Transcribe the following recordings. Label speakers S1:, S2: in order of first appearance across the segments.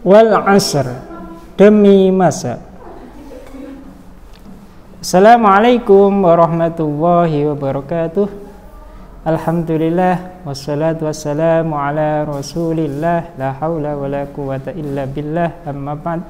S1: wal 'asr, demi masa. Assalamualaikum warahmatullahi wabarakatuh. Alhamdulillah wassalatu wassalamu ala Rasulillah, la haula wala quwata illa billah, amma ba'd.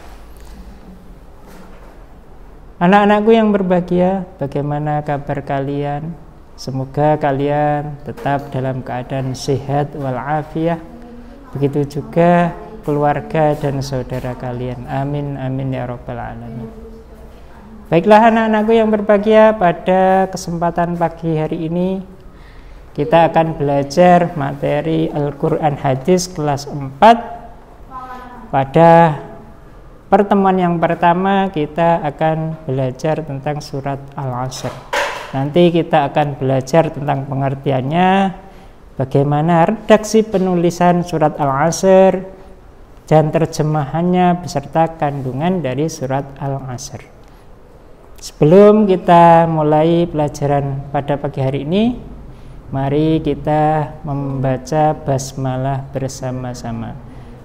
S1: Anak-anakku yang berbahagia, bagaimana kabar kalian? Semoga kalian tetap dalam keadaan sehat walafiat. Begitu juga keluarga dan saudara kalian. Amin amin ya rabbal alamin. Baiklah anak-anakku yang berbahagia, pada kesempatan pagi hari ini kita akan belajar materi Al-Quran Hadis kelas 4. Pada pertemuan yang pertama kita akan belajar tentang surat Al-Asr. Nanti kita akan belajar tentang pengertiannya, bagaimana redaksi penulisan surat Al-Asr dan terjemahannya beserta kandungan dari surat Al-Asr. Sebelum kita mulai pelajaran pada pagi hari ini, mari kita membaca basmalah bersama-sama.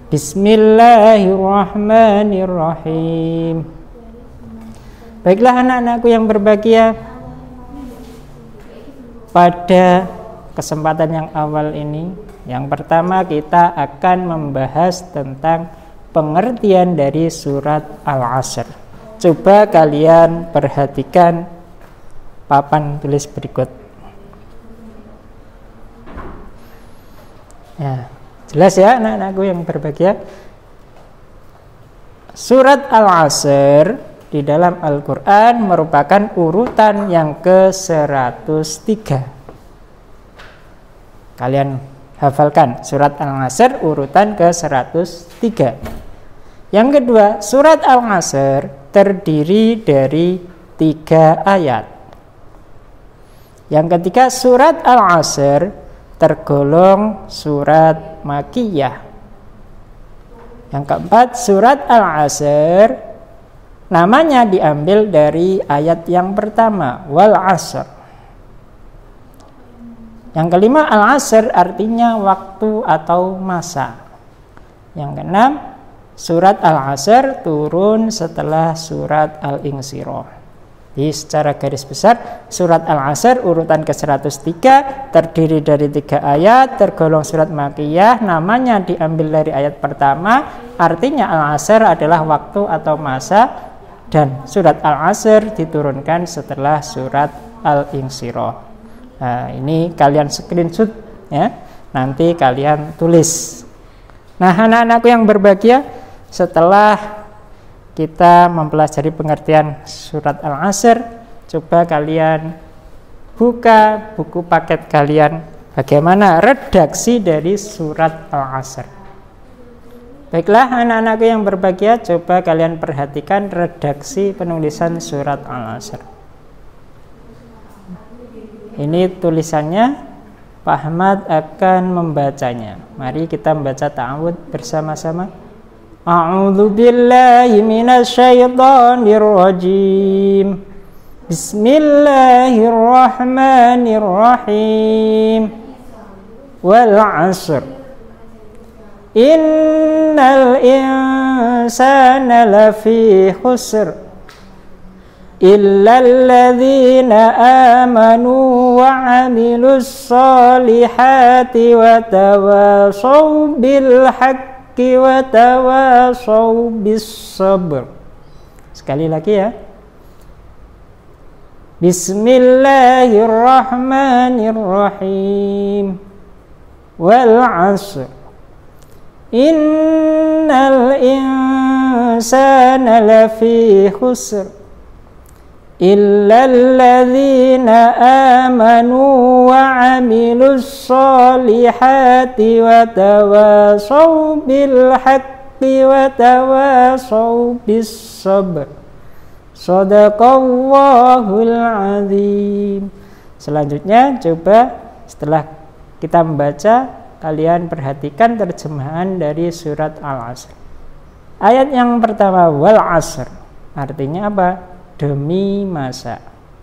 S1: Bismillahirrahmanirrahim. Baiklah anak-anakku yang berbahagia, pada kesempatan yang awal ini, yang pertama kita akan membahas tentang pengertian dari surat Al-Asr. Coba kalian perhatikan papan tulis berikut. Ya, jelas ya anak-anakku yang berbahagia. Surat Al-Asr di dalam Al-Quran merupakan urutan yang ke-103. Kalian hafalkan surat Al-Asr urutan ke-103. Yang kedua, surat Al-Asr terdiri dari 3 ayat. Yang ketiga, surat Al-Asr tergolong surat Makkiyah. Yang keempat, surat Al-Asr namanya diambil dari ayat yang pertama, wal 'asr. Yang kelima, Al-Asr artinya waktu atau masa. Yang keenam, surat Al-Asr turun setelah surat Al-Insyirah. Jadi secara garis besar, surat Al-Asr urutan ke-103 terdiri dari 3 ayat, tergolong surat Makkiyah, namanya diambil dari ayat pertama, artinya Al-Asr adalah waktu atau masa, dan surat Al-Asr diturunkan setelah surat Al-Insyirah. Nah, ini kalian screenshot ya, nanti kalian tulis. Nah, anak-anakku yang berbahagia, setelah kita mempelajari pengertian surat Al-Asr, coba kalian buka buku paket kalian, bagaimana redaksi dari surat Al-Asr. Baiklah anak-anakku yang berbahagia, coba kalian perhatikan redaksi penulisan surat Al-Asr. Ini tulisannya, Pak Ahmad akan membacanya. Mari kita membaca ta'awudz bersama-sama. A'udzu billahi minasy syaithanir rajim. Bismillahirrahmanirrahim. Wal 'asr. Innal insana lafi khusr. Illal ladzina amanu wa 'amilus solihati wa tawashaw bil haqqi wa tawashaw bis sabr. Sekali lagi ya. Bismillahirrahmanirrahim. Wal 'asr. Innal insana lafi khusr. Illal ladzina amanu wa 'amilus solihati wa tawashaw bil haqqi wa tawashaw bis sabr. Shadaqallahul azim. Selanjutnya coba setelah kita membaca, kalian perhatikan terjemahan dari surat Al-Asr. Ayat yang pertama, wal 'asr, artinya apa? Demi masa.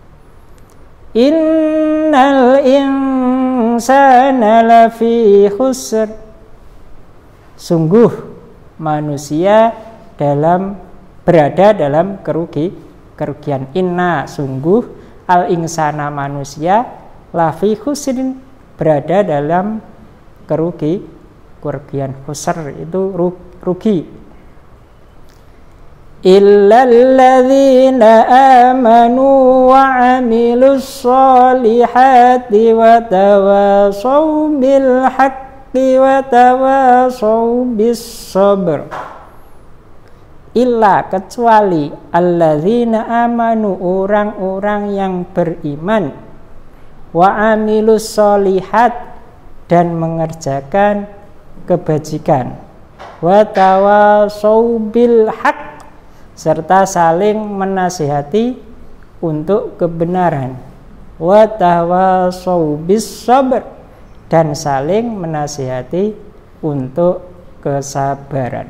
S1: Innal insana lafi khusr. Sungguh manusia berada dalam kerugian. Inna, sungguh, al-insana, manusia, lafi khusrin, berada dalam kerugian. Khusr itu rugi. Illalladzina amanu wa amilus solihati wa tawasaw bil haqqi wa tawasaw bis sabr. Illa, kecuali, alladzina amanu, orang-orang yang beriman, wa amilus solihat, dan mengerjakan kebajikan, wa tawasaw bil haqq, serta saling menasihati untuk kebenaran, wa tawasaw bis sabr, dan saling menasihati untuk kesabaran.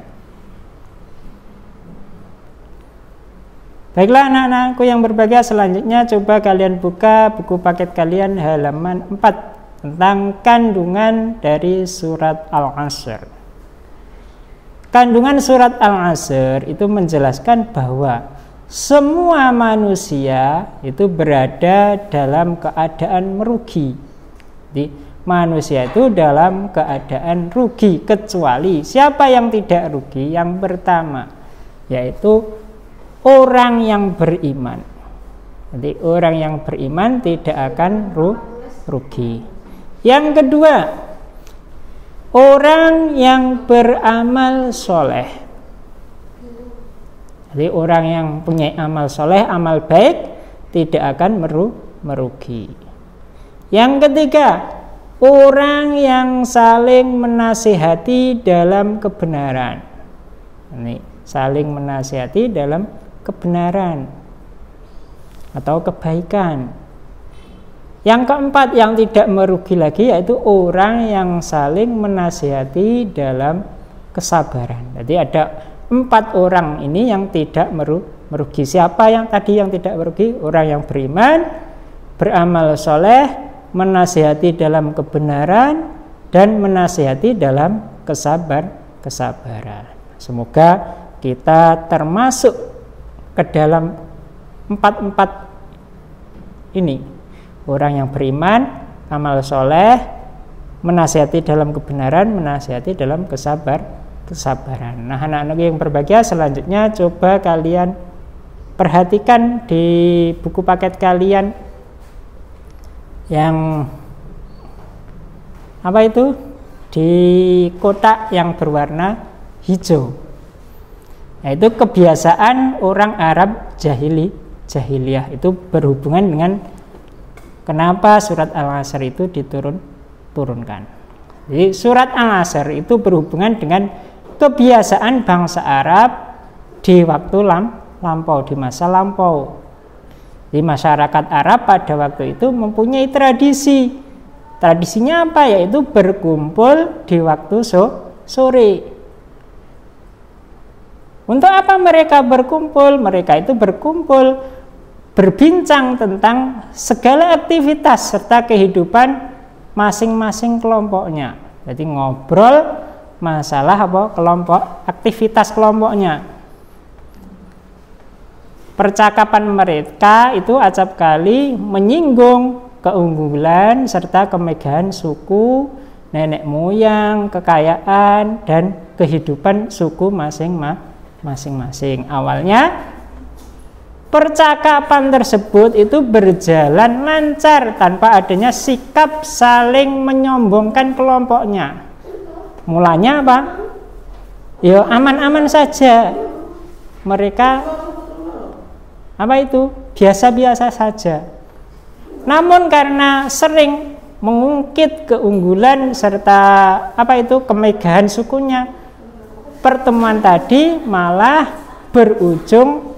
S1: Baiklah anak-anakku yang berbahagia, selanjutnya coba kalian buka buku paket kalian halaman 4 tentang kandungan dari surat Al-Asr. Kandungan surat Al-Asr itu menjelaskan bahwa semua manusia itu berada dalam keadaan merugi. Jadi, manusia itu dalam keadaan rugi, kecuali siapa yang tidak rugi? Yang pertama, yaitu orang yang beriman. Jadi orang yang beriman tidak akan rugi. Yang kedua, orang yang beramal soleh. Jadi orang yang punya amal soleh, amal baik, tidak akan merugi. Yang ketiga, orang yang saling menasihati dalam kebenaran. Ini saling menasihati dalam kebenaran atau kebaikan. Yang keempat yang tidak merugi lagi, yaitu orang yang saling menasihati dalam kesabaran. Jadi ada 4 orang ini yang tidak merugi. Siapa yang tadi yang tidak merugi? Orang yang beriman, beramal soleh, menasihati dalam kebenaran, dan menasihati dalam kesabaran. Semoga kita termasuk ke dalam 4 ini. Orang yang beriman, amal soleh, menasihati dalam kebenaran, menasihati dalam kesabaran. Nah, anak-anak yang berbahagia, selanjutnya coba kalian perhatikan di buku paket kalian yang apa itu? Di kotak yang berwarna hijau. Yaitu kebiasaan orang Arab jahiliyah, itu berhubungan dengan kenapa surat Al-Asr itu diturunkan. Jadi surat Al-Asr itu berhubungan dengan kebiasaan bangsa Arab di waktu lampau, di masa lampau. Di masyarakat Arab pada waktu itu mempunyai tradisi. Tradisinya apa? Yaitu berkumpul di waktu sore. Untuk apa mereka berkumpul? Mereka itu berkumpul berbincang tentang segala aktivitas serta kehidupan masing-masing kelompoknya. Jadi ngobrol masalah kelompok, aktivitas kelompoknya. Percakapan mereka itu acap kali menyinggung keunggulan serta kemegahan suku, nenek moyang, kekayaan, dan kehidupan suku masing-masing. Awalnya percakapan tersebut itu berjalan lancar tanpa adanya sikap saling menyombongkan kelompoknya. Mulanya apa? Ya aman-aman saja. Mereka apa itu? Biasa-biasa saja. Namun karena sering mengungkit keunggulan serta apa itu kemegahan sukunya, pertemuan tadi malah berujung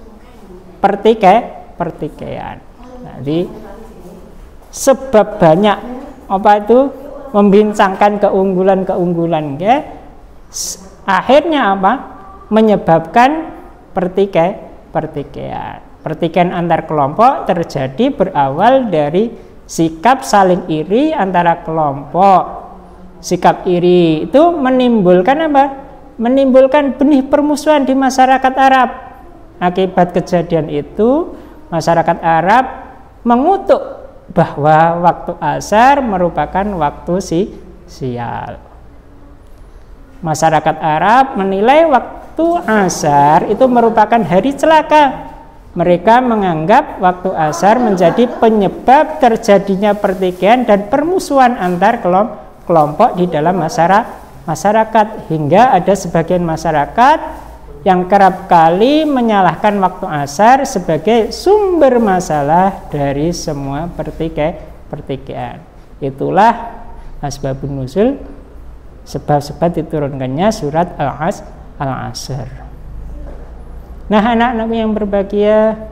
S1: pertikaian. Jadi sebab banyak apa itu membincangkan keunggulan, akhirnya apa? Menyebabkan pertikaian. Pertikaian antar kelompok terjadi berawal dari sikap saling iri antara kelompok. Sikap iri itu menimbulkan apa? menimbulkan benih permusuhan di masyarakat Arab. Akibat kejadian itu, masyarakat Arab mengutuk bahwa waktu asar merupakan waktu sial. Masyarakat Arab menilai waktu asar itu merupakan hari celaka. Mereka menganggap waktu asar menjadi penyebab terjadinya pertikaian dan permusuhan antar kelompok di dalam masyarakat, hingga ada sebagian masyarakat yang kerap kali menyalahkan waktu asar sebagai sumber masalah dari semua pertikaian. Itulah asbabun nuzul, sebab-sebab diturunkannya surat Al-Asr. Nah, anak-anakku yang berbahagia,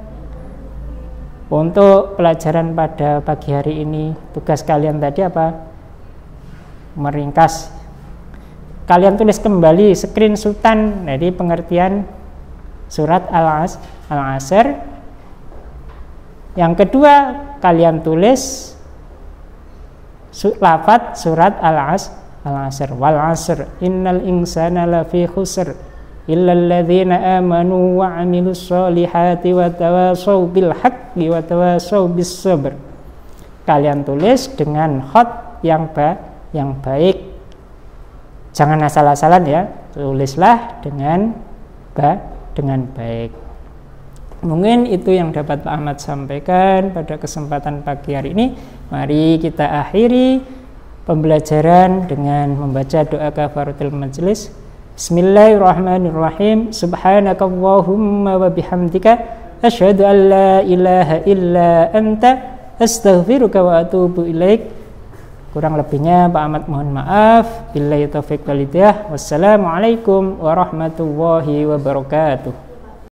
S1: untuk pelajaran pada pagi hari ini, tugas kalian tadi apa? Meringkas. Kalian tulis kembali screenshotan dari pengertian surat Al-Asr. Yang kedua, kalian tulis lafaz surat Al-Asr. Wal 'asr innal insana lafi khusr illal ladzina amanu wa 'amilus solihati wa tawashaw bil haqqi wa tawashaw bis sabr. Kalian tulis dengan khat yang baik. Jangan asal-asalan ya, tulislah dengan baik. Mungkin itu yang dapat Pak Ahmad sampaikan pada kesempatan pagi hari ini. Mari kita akhiri pembelajaran dengan membaca doa kafaratul majelis. Bismillahirrahmanirrahim. Subhanakallahumma wa bihamdika asyhadu an la ilaha illa anta astaghfiruka wa atubu ilaik. Kurang lebihnya Pak Ahmad mohon maaf. Billahi taufiq wal hidayah. Wassalamualaikum warahmatullahi wabarakatuh.